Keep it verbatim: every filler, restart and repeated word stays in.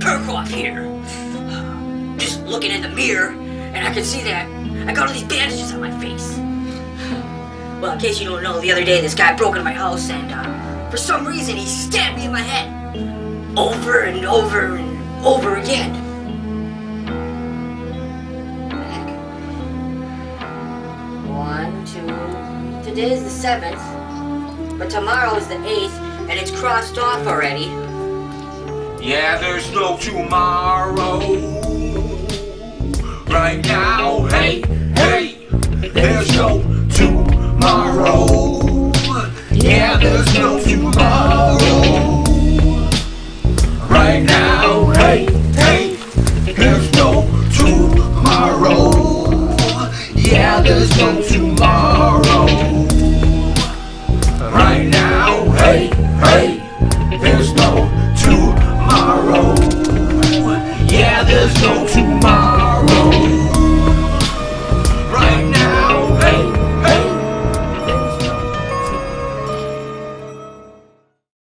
Kirchhoff here. Just looking in the mirror, and I can see that I got all these bandages on my face. Well, in case you don't know, the other day this guy broke into my house, and uh, for some reason he stabbed me in my head. Over and over and over again. What the heck? One, two... Today's the seventh, but tomorrow is the eighth, and it's crossed off already. Yeah, there's no tomorrow. Right now, hey, hey, there's no tomorrow. Yeah, there's no tomorrow. Right now, hey, hey, there's no tomorrow. Yeah, there's no tomorrow. Right now, hey, hey.